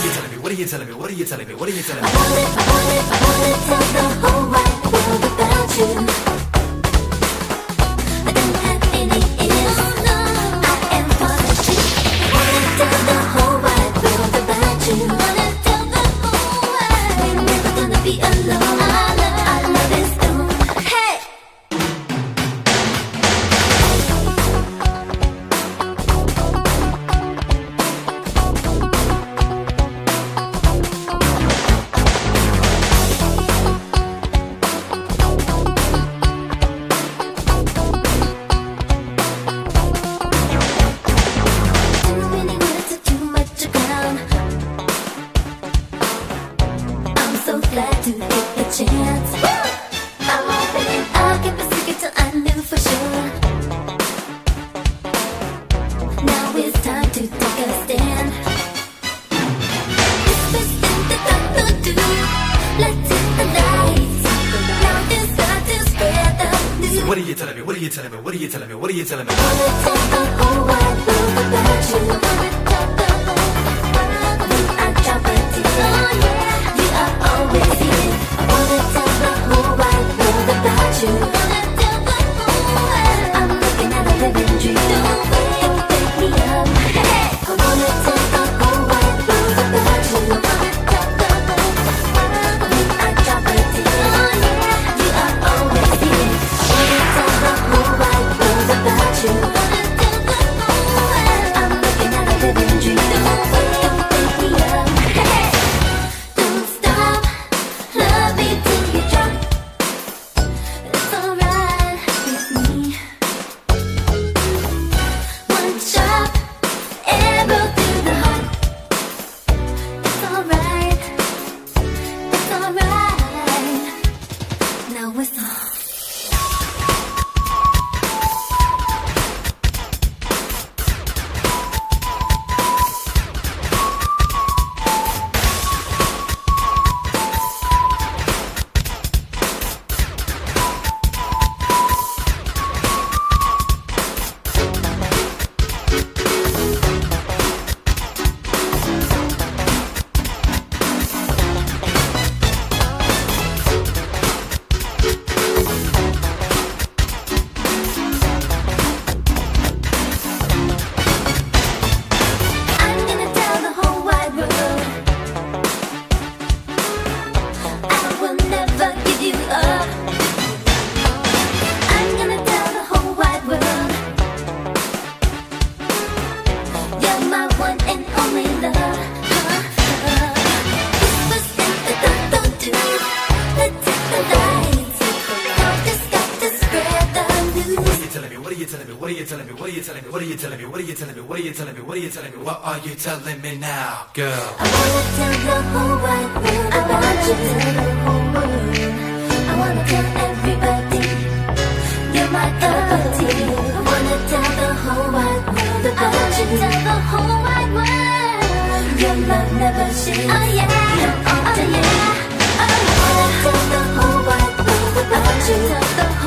you telling me? What are you telling me? What are you telling me? What are you telling me? I wanna tell the whole wide world about you. I don't have any ears. I am part of you. I wanna tell the whole wide world about you. Wanna tell the whole world we're never gonna be alone. Our love is doomed. Hey. So glad to take the chance. I'm hoping I'll keep a secret till I knew for sure. Now it's time to take a stand. Whispers in the dark, no do. Let's hit the lights. Now it's time to spread the news. What are you telling me? What are you telling me? What are you telling me? What are you telling me? I wanna tell the whole wide world about you. I wanna tell the whole world we are property. Oh yeah, we are always here. I wanna tell the whole wide world about you. I wanna tell the whole world I'm looking at a living dream. Don't wake me up. Hey, I wanna tell the whole wide world about you. I wanna tell the whole world we are property. Oh yeah, we are always here. I wanna tell the whole wide world about you. I wanna tell the whole world I'm looking at a living dream. Don't wake me up. Hey, don't stop, love me till you drop. It's alright with me. One shot, arrow through the heart. It's alright, it's alright. Now whistle. I'm gonna tell the whole wide world I will never give you up. I'm gonna tell the whole wide world you're my one and only love. Whispers in the dark, don't do. Let's hit the lights. Now just got to spread the news. What are you telling me? What are you telling me? What are you telling me? What are you telling me? What are you telling me? What are you telling me? What are you telling me? What are you telling me? What are you telling me now, girl? I wanna tell the whole wide world about you. I wanna tell everybody you're my property. I wanna tell the whole wide world about you. Tell the whole wide world your love never shakes. Oh yeah, oh yeah. I wanna tell the whole wide world about you. Tell the